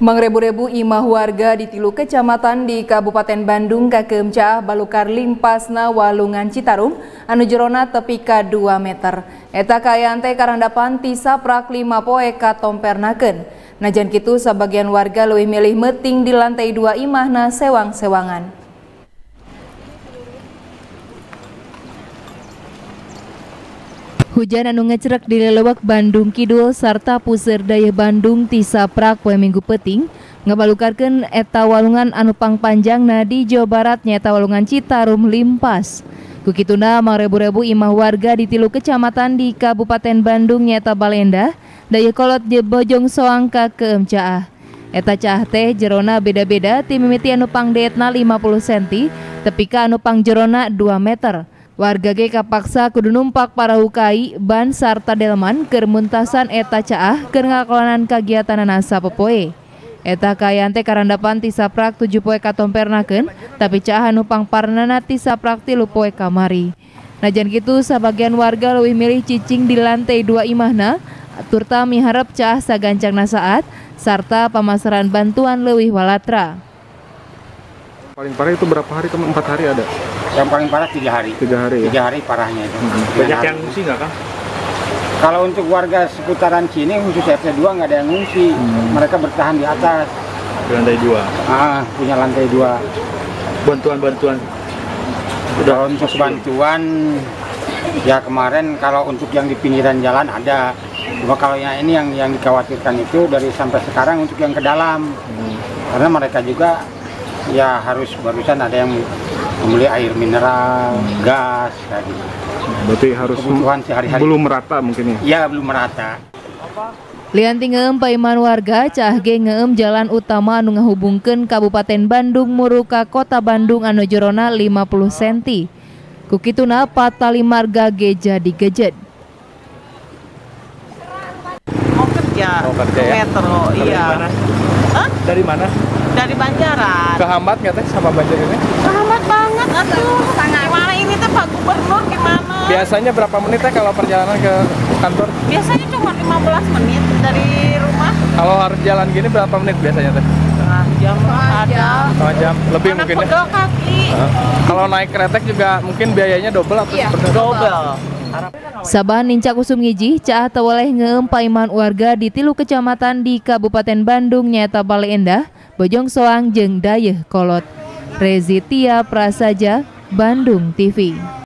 Mangrebu-rebu imah warga di tilu kecamatan di Kabupaten Bandung kakeum caah balukar limpasna walungan Citarum anu jerona tepi ka 2 meter. Eta kaayaan teh karandapan ti saprak 5 poe katompernakeun. Najan kitu sabagian warga leuwih milih meuting di lantai 2 imahna sewang-sewangan. Hujan anu ngecrek di lelewek Bandung Kidul sarta puseur daya Bandung ti saprak poe Minggu peuting ngabalukarkeun eta walungan anu pangpanjangna di Jawa Barat nyaeta walungan Citarum limpas. Ku kituna mangrebu-rebu imah warga di tilu kecamatan di Kabupaten Bandung nyaeta Balenda daya kolot je Bojong Soang kakeum caah. Eta caah teh jerona beda-beda ti mimiti anu pangdeetna 50 cm tepi ka anu pangjerona 2 meter. Warga ge kapaksa kudu numpak parahu kai, ban sarta delman keur muntasan eta caah keur ngakolonan kagiatanana sapopoe. Eta kaayaan teh karandapan ti saprak 7 poe katompernakeun, tapi caah anu pangparnana ti saprak 3 poe kamari. Najan kitu sabagian warga leuwih milih cicing di lantai 2 imahna, turta miharep caah sagancangna saat sarta pamasaran bantuan leuwih walatra. Paling parah itu berapa hari? 4 hari ada? Yang paling parah 3 hari. 3 hari ya? 3 hari parahnya itu. Banyak yang ngungsi nggak Kang? Kalau untuk warga seputaran sini khusus RT 2 nggak ada yang ngungsi. Mereka bertahan di atas. Di lantai 2? Punya lantai 2. Bantuan-bantuan? Kalau untuk bantuan, ya kemarin kalau untuk yang di pinggiran jalan ada. Cuma kalau yang ini yang dikhawatirkan itu dari sampai sekarang untuk yang ke dalam. Karena mereka juga ya harus barusan ada yang membeli air mineral, gas, kayak gitu. Berarti harus kebutuhan sehari-hari. Belum merata mungkin ya? Iya, belum merata. Lianti ngeueum paiman warga caah ge ngeueum jalan utama anu ngahubungkeun Kabupaten Bandung Muru ka Kota Bandung anu jerona 50 cm. Ku kituna patali marga ge jadi gejed. Mau kerja ya? Metro, iya. Dari mana? Dari Banjaran. Kehambat nggak teh sama banjir ini? Kehambat banget atuh. Gimana ini teh Pak Gubernur gimana? Biasanya berapa menit teh kalau perjalanan ke kantor? Biasanya cuma 15 menit dari rumah. Kalau harus jalan gini berapa menit biasanya teh? Setengah jam ada. Setengah jam lebih Karena mungkin ya? pegel kaki. Kalau naik kereta juga mungkin biayanya double atau seperti itu? Double. Saban nincak usum ngiji caah teu waleh ngeueum paiman warga di tilu kecamatan di Kabupaten Bandung nyaeta Baleendah, Bojong Soang jeung Dayeuh Kolot. Rezi Tia Prasaja, Bandung TV.